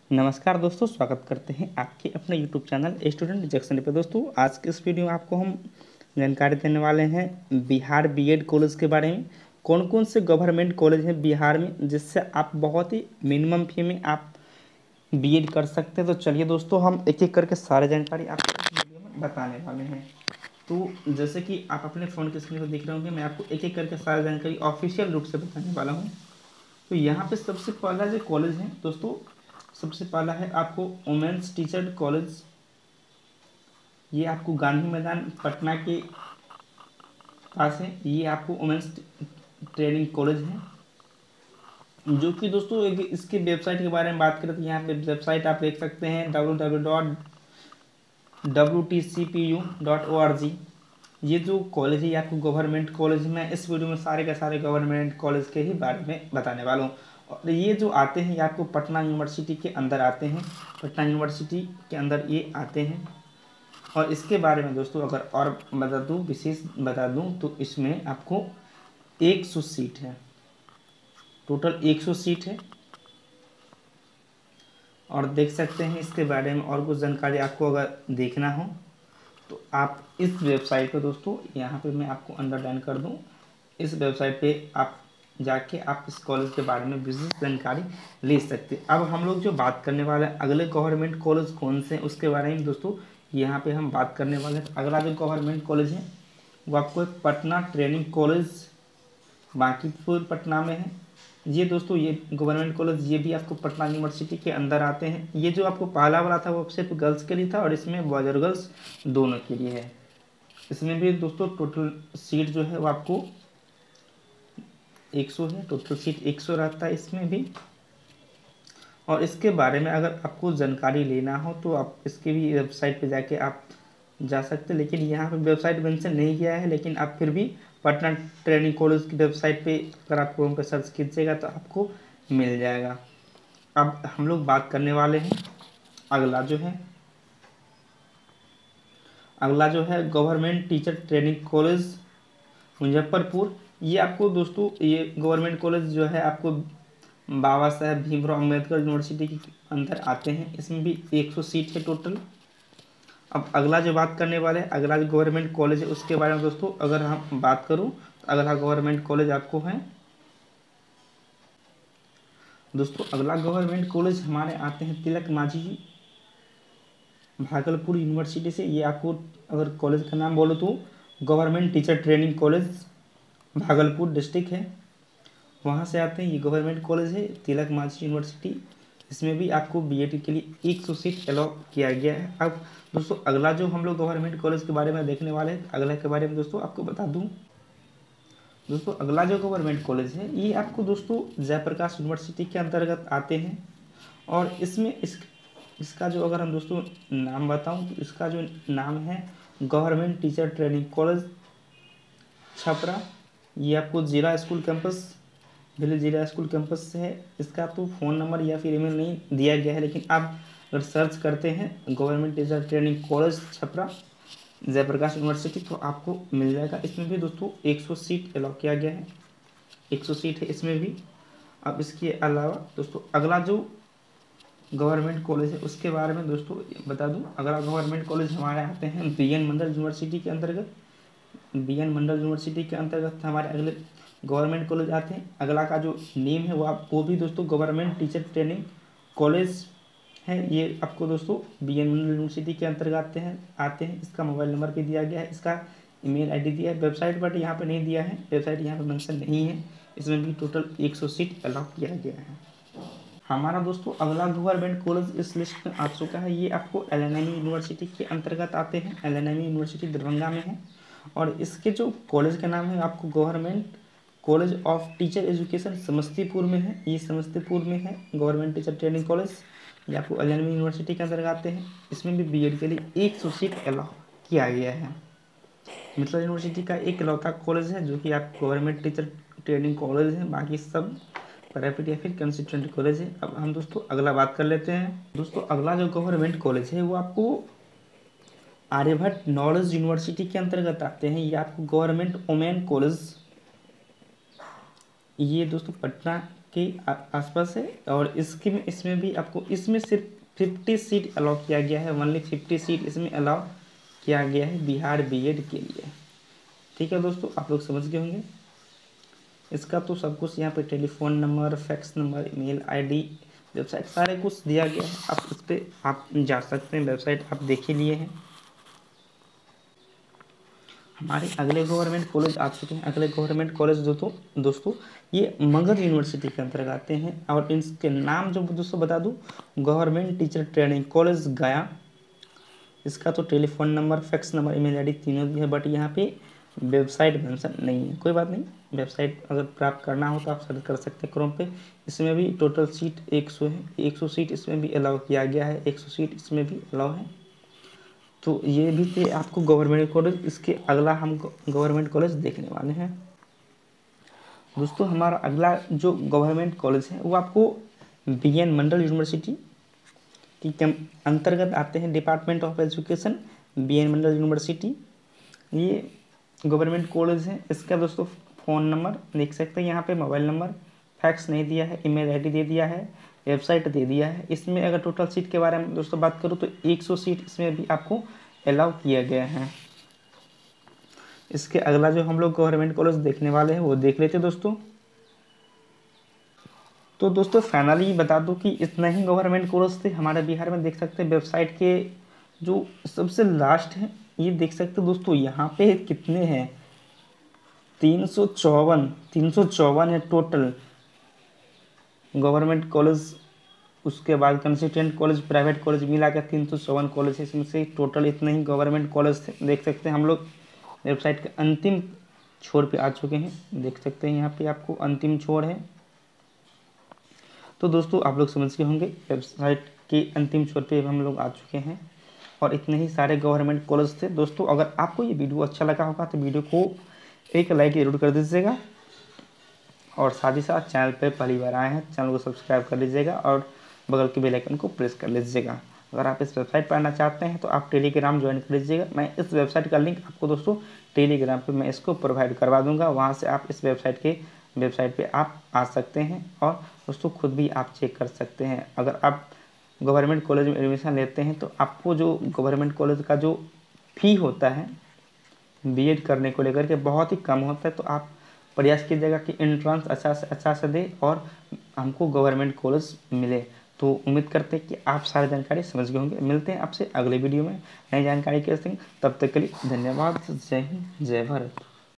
नमस्कार दोस्तों, स्वागत करते हैं आपके अपने यूट्यूब चैनल स्टूडेंट जंक्शन पे। दोस्तों आज के इस वीडियो में आपको हम जानकारी देने वाले हैं बिहार बीएड कॉलेज के बारे में। कौन कौन से गवर्नमेंट कॉलेज हैं बिहार में जिससे आप बहुत ही मिनिमम फी में आप बीएड कर सकते हैं। तो चलिए दोस्तों, हम एक एक करके सारी जानकारी आपको इस वीडियो में बताने वाले हैं। तो जैसे कि आप अपने फ़ोन की स्क्रीन पर देख रहे होंगे, मैं आपको एक एक करके सारी जानकारी ऑफिशियल रूप से बताने वाला हूँ। तो यहाँ पे सबसे पहला जो कॉलेज है दोस्तों, सबसे पहला है आपको वुमेंस टीचर कॉलेज। ये आपको गांधी मैदान पटना के पास है। ये आपको वुमेंस ट्रेनिंग कॉलेज है, जो कि दोस्तों एक इसके वेबसाइट के बारे में बात करें तो यहाँ पे वेबसाइट आप देख सकते हैं www.wtcpu.org। ये जो कॉलेज है ये आपको गवर्नमेंट कॉलेज है। मैं इस वीडियो में सारे के सारे गवर्नमेंट कॉलेज के ही बारे में बताने वाला हूँ। और ये जो आते हैं ये आपको पटना यूनिवर्सिटी के अंदर आते हैं, पटना यूनिवर्सिटी के अंदर ये आते हैं। और इसके बारे में दोस्तों अगर और बता दूँ, विशेष बता दूँ, तो इसमें आपको 100 सीट है, टोटल 100 सीट है। और देख सकते हैं इसके बारे में और कुछ जानकारी आपको अगर देखना हो तो आप इस वेबसाइट पे दोस्तों, यहाँ पे मैं आपको अंडरलाइन कर दूँ, इस वेबसाइट पे आप जाके आप इस कॉलेज के बारे में विशेष जानकारी ले सकते हैं। अब हम लोग जो बात करने वाले हैं अगले गवर्नमेंट कॉलेज कौन से हैं उसके बारे में दोस्तों यहाँ पे हम बात करने वाले हैं। अगला जो गवर्नमेंट कॉलेज है वो आपको एक पटना ट्रेनिंग कॉलेज बांकीपुर पटना में है। ये दोस्तों ये गवर्नमेंट कॉलेज ये भी आपको पटना यूनिवर्सिटी के अंदर आते हैं। ये जो आपको पहला वाला था वो सिर्फ गर्ल्स के लिए था और इसमें बॉयज और गर्ल्स दोनों के लिए है। इसमें भी दोस्तों टोटल सीट जो है वो आपको 100 है, टोटल सीट 100 रहता है इसमें भी। और इसके बारे में अगर आपको जानकारी लेना हो तो आप इसके भी वेबसाइट पे जाके आप जा सकते हैं, लेकिन यहाँ पे वेबसाइट मेंशन नहीं किया है। लेकिन आप फिर भी पटना ट्रेनिंग कॉलेज की वेबसाइट पे अगर आप क्रोम पे सर्च कीजिएगा तो आपको मिल जाएगा। अब हम लोग बात करने वाले हैं अगला जो है government teacher training college Muzaffarpur. ये आपको दोस्तों ये गवर्नमेंट कॉलेज जो है आपको बाबा साहेब भीमराव अम्बेडकर यूनिवर्सिटी के अंदर आते हैं। इसमें भी 100 सीट है टोटल। अब अगला जो बात करने वाले हैं अगला जो गवर्नमेंट कॉलेज है उसके बारे में दोस्तों अगर हम बात करूं तो अगला गवर्नमेंट कॉलेज आपको है दोस्तों, अगला गवर्नमेंट कॉलेज हमारे आते हैं तिलक मांझी भागलपुर यूनिवर्सिटी से। ये आपको अगर कॉलेज का नाम बोलो तो government teacher training college Bhagalpur district है, वहाँ से आते हैं। ये गवर्नमेंट कॉलेज है तिलक मांझी यूनिवर्सिटी। इसमें भी आपको बीएड के लिए 100 सीट अलाउ किया गया है। अब दोस्तों अगला जो हम लोग गवर्नमेंट कॉलेज के बारे में देखने वाले हैं अगला के बारे में दोस्तों आपको बता दूं। दोस्तों अगला जो गवर्नमेंट कॉलेज है ये आपको दोस्तों जयप्रकाश यूनिवर्सिटी के अंतर्गत आते हैं। और इसमें इसका जो अगर हम दोस्तों नाम बताऊं तो इसका जो नाम है government teacher training college Chhapra. ये आपको जिला स्कूल कैंपस दिल्ली जिला स्कूल कैंपस से है। इसका तो फ़ोन नंबर या फिर ईमेल नहीं दिया गया है, लेकिन आप अगर सर्च करते हैं government teacher training college Chhapra Jayprakash university तो आपको मिल जाएगा। इसमें भी दोस्तों 100 सीट अलाउ किया गया है, 100 सीट है इसमें भी। अब इसके अलावा दोस्तों अगला जो गवर्नमेंट कॉलेज है उसके बारे में दोस्तों बता दूं। अगला गवर्नमेंट कॉलेज हमारे आते हैं बीएन मंडल यूनिवर्सिटी के अंतर्गत। बीएन मंडल यूनिवर्सिटी के अंतर्गत हमारे अगले गवर्नमेंट कॉलेज आते हैं। अगला का जो नेम है वो भी दोस्तों गवर्नमेंट टीचर ट्रेनिंग कॉलेज है। ये आपको दोस्तों बीएन मंडल यूनिवर्सिटी के अंतर्गत आते हैं। इसका मोबाइल नंबर भी दिया गया है, इसका ईमेल आईडी दिया है, वेबसाइट बट यहाँ पे नहीं दिया है, वेबसाइट यहाँ पे मेंशन नहीं है। इसमें भी टोटल 100 सीट अलाउ किया गया है। हमारा दोस्तों अगला गवर्नमेंट कॉलेज इस लिस्ट में आ चुका है। ये आपको एलएनएम यूनिवर्सिटी के अंतर्गत आते हैं। एलएनएम यूनिवर्सिटी दरभंगा में है और इसके जो कॉलेज का नाम है आपको government college of teacher education Samastipur में है। ये समस्तीपुर में है गवर्नमेंट टीचर ट्रेनिंग कॉलेज। ये आपको एलएनएम यूनिवर्सिटी के अंतर्गत आते हैं। इसमें भी बीएड के लिए 100 सीट अलाउ किया गया है। मिथिला यूनिवर्सिटी का एक इकलौता कॉलेज है जो कि आप गवर्नमेंट टीचर ट्रेनिंग कॉलेज है, बाकी सब प्राइवेट या फिर कंसिस्टेंट कॉलेज है। अब हम दोस्तों अगला बात कर लेते हैं। दोस्तों अगला जो गवर्नमेंट कॉलेज है वो आपको आर्यभट्ट नॉलेज यूनिवर्सिटी के अंतर्गत आते हैं। ये आपको गवर्नमेंट वुमेन कॉलेज ये दोस्तों पटना के आसपास है। और इसमें भी आपको इसमें सिर्फ 50 सीट अलाउ किया गया है, ओनली 50 सीट इसमें अलाउ किया गया है बिहार बीएड के लिए। ठीक है दोस्तों, आप लोग समझ गए होंगे। इसका तो सब कुछ यहाँ पे telephone number, fax number, email ID, website सारे कुछ दिया गया है। आप उस पर आप जा सकते हैं, वेबसाइट आप देख ही लिए हैं। हमारे अगले गवर्नमेंट कॉलेज आ चुके हैं। अगले गवर्नमेंट कॉलेज दोस्तों ये मगध यूनिवर्सिटी के अंतर्गत आते हैं। और इनके नाम जो दोस्तों बता दूं, गवर्नमेंट टीचर ट्रेनिंग कॉलेज गया। इसका तो telephone number, fax number, email ID तीनों भी है, बट यहाँ पे वेबसाइट मेंशन नहीं है। कोई बात नहीं, वेबसाइट अगर प्राप्त करना हो तो आप सर्च कर सकते हैं क्रोम पे। इसमें भी टोटल सीट 100 है, 100 सीट इसमें भी अलाउ किया गया है, 100 सीट इसमें भी अलाउ है। तो ये भी थे आपको गवर्नमेंट कॉलेज। इसके अगला हम गवर्नमेंट कॉलेज देखने वाले हैं दोस्तों। हमारा अगला जो गवर्नमेंट कॉलेज है वो आपको BN मंडल यूनिवर्सिटी के अंतर्गत आते हैं। Department of education, BN Mandal university ये गवर्नमेंट कॉलेज है। इसका दोस्तों फ़ोन नंबर देख सकते हैं यहाँ पे, मोबाइल नंबर, फैक्स नहीं दिया है, ईमेल आईडी दे दिया है, वेबसाइट दे दिया है। इसमें अगर टोटल सीट के बारे में दोस्तों बात करूँ तो 100 सीट इसमें भी आपको अलाउ किया गया है। इसके अगला जो हम लोग गवर्नमेंट कॉलेज देखने वाले हैं वो देख लेते दोस्तों। तो दोस्तों फाइनली बता दूं कि इतना ही गवर्नमेंट कॉलेज थे हमारे बिहार में। देख सकते हैं वेबसाइट के जो सबसे लास्ट है, ये देख सकते हैं दोस्तों यहाँ पे कितने हैं, 354 है टोटल गवर्नमेंट कॉलेज। उसके बाद कंसिस्टेंट कॉलेज, प्राइवेट कॉलेज मिला कर 354 कॉलेज है। इसमें से टोटल इतने ही गवर्नमेंट कॉलेज थे। देख सकते हैं हम लोग वेबसाइट के अंतिम छोर पे आ चुके हैं। देख सकते हैं यहाँ पे आपको अंतिम छोर है। तो दोस्तों आप लोग समझ गए होंगे, वेबसाइट के अंतिम छोर पे हम लोग आ चुके हैं और इतने ही सारे गवर्नमेंट कॉलेज थे दोस्तों। अगर आपको ये वीडियो अच्छा लगा होगा तो वीडियो को एक लाइक जरूर कर दीजिएगा और साथ ही साथ चैनल पर पहली बार आए हैं चैनल को सब्सक्राइब कर लीजिएगा और बगल के बेल आइकन को प्रेस कर लीजिएगा। अगर आप इस वेबसाइट पर आना चाहते हैं तो आप टेलीग्राम ज्वाइन कर लीजिएगा। मैं इस वेबसाइट का लिंक आपको दोस्तों टेलीग्राम पे मैं इसको प्रोवाइड करवा दूंगा। वहाँ से आप इस वेबसाइट पे आप आ सकते हैं और दोस्तों खुद भी आप चेक कर सकते हैं। अगर आप गवर्नमेंट कॉलेज में एडमिशन लेते हैं तो आपको जो गवर्नमेंट कॉलेज का जो फ़ी होता है बीएड करने को लेकर के बहुत ही कम होता है। तो आप प्रयास कीजिएगा कि एंट्रेंस अच्छा से दे और हमको गवर्नमेंट कॉलेज मिले। तो उम्मीद करते हैं कि आप सारी जानकारी समझ गए होंगे। मिलते हैं आपसे अगले वीडियो में नई जानकारी के संग। तब तक के लिए धन्यवाद। जय हिंद, जय भारत।